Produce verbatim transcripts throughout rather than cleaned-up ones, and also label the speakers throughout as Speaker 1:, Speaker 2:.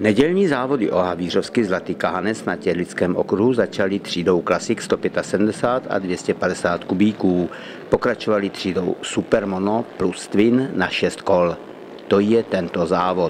Speaker 1: Nedělní závody o havířovský zlatý kahanec na Tělickém okruhu začaly třídou Classic sto sedmdesát pět a dvě stě padesát kubíků. Pokračovali třídou Supermono plus Twin na šest kol. To je tento závod.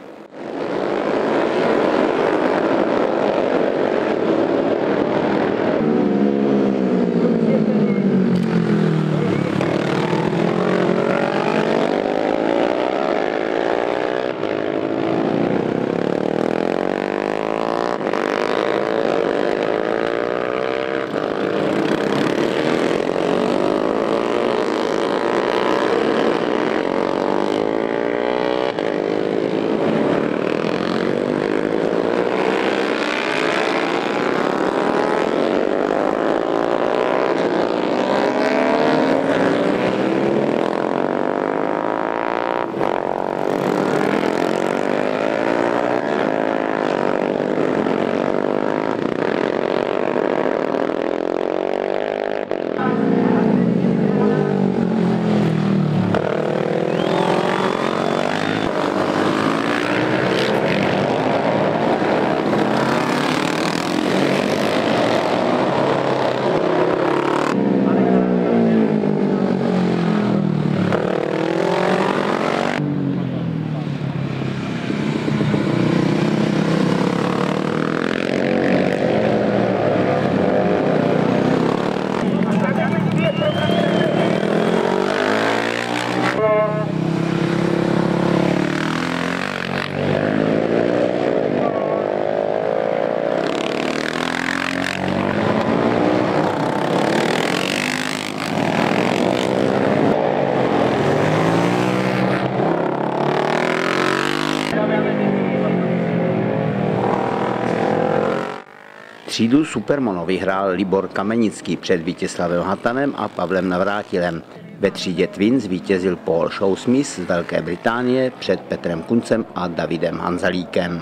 Speaker 1: Třídu Supermono vyhrál Libor Kamenický před Vítězslavem Hatanem a Pavlem Navrátilem. Ve třídě Twin zvítězil Paul Shousmith z Velké Británie před Petrem Kuncem a Davidem Hanzalíkem.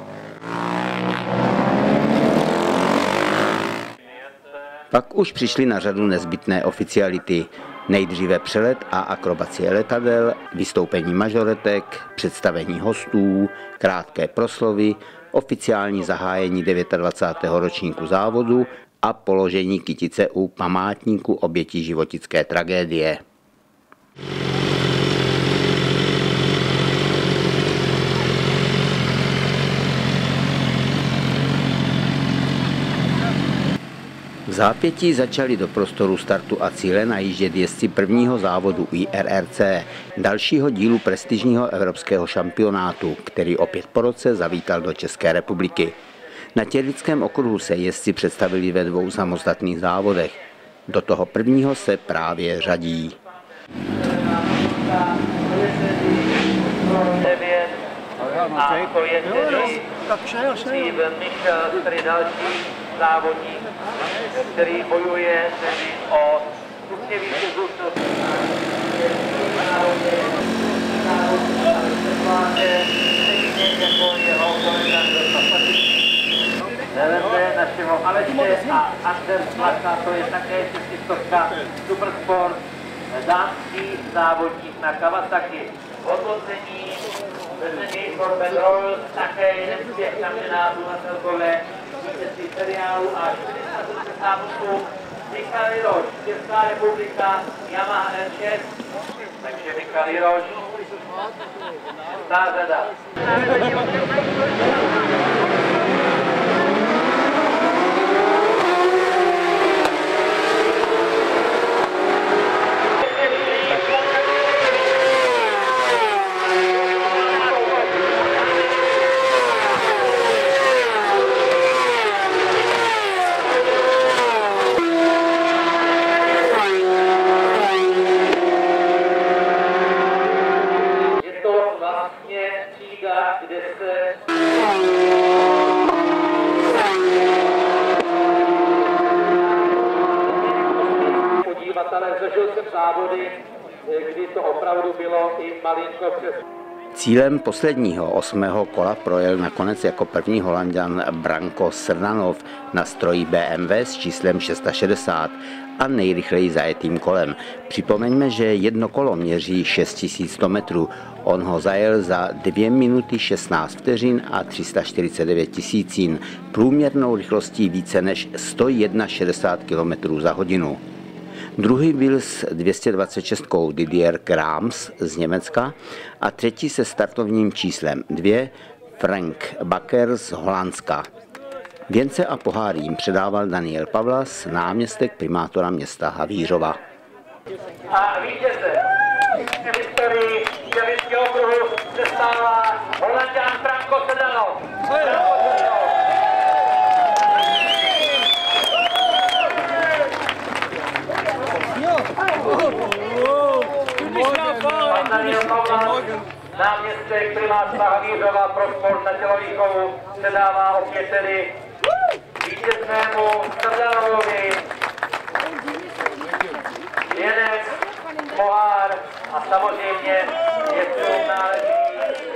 Speaker 1: Pak už přišly na řadu nezbytné oficiality. Nejdříve přelet a akrobacie letadel, vystoupení mažoretek, představení hostů, krátké proslovy, oficiální zahájení dvacátého devátého ročníku závodu a položení kytice u památníku obětí životické tragédie. V zápětí začali do prostoru startu a cíle najíždět jezdci prvního závodu I R R C, dalšího dílu prestižního evropského šampionátu, který opět po roce zavítal do České republiky. Na Tělickém okruhu se jezdci představili ve dvou samostatných závodech. Do toho prvního se právě řadí.
Speaker 2: A to je tedy Steven Michel, který další závodník, který bojuje tedy o stupně výslednost. Vedle našeho Aleše a Anders Plaka, to je také šestistovka Supersport, dánský závodník na Kawasaki. Odvození veřejný Corbett Royal, také jeden z těch kamenářů na celkové vítězství seriálu a čtyři sta sedmdesát osm Michal Jiroš, Česká republika, Yamaha R šest, takže Michal Jiroš, šestá řada. Kde se podívat, ale zažil jsem závody, kdy to opravdu bylo i malinko přes.
Speaker 1: Cílem posledního osmého kola projel nakonec jako první Holanďan Branko Srnanov na stroji B M W s číslem šedesát šest a nejrychleji zajetým kolem. Připomeňme, že jedno kolo měří šest tisíc sto metrů. On ho zajel za dvě minuty šestnáct vteřin a tři sta čtyřicet devět tisícin, průměrnou rychlostí více než sto šedesát jedna kilometrů za hodinu. Druhý byl s dvě stě dvacet šest Didier Grams z Německa a třetí se startovním číslem dva Frank Bakker z Holandska. Věnce a pohár jim předával Daniel Pavlas, náměstek primátora města Havířova.
Speaker 2: A vítěze v historii Dělnického okruhu se stává Holanďan Branko Srnanov. Pan Daniel Pavlas, náměstek primátora Havířova pro sport na tělovýchovu, předává opět tedy vítěznému Srnanovovi věnec, pohár a samozřejmě jezdcům náleží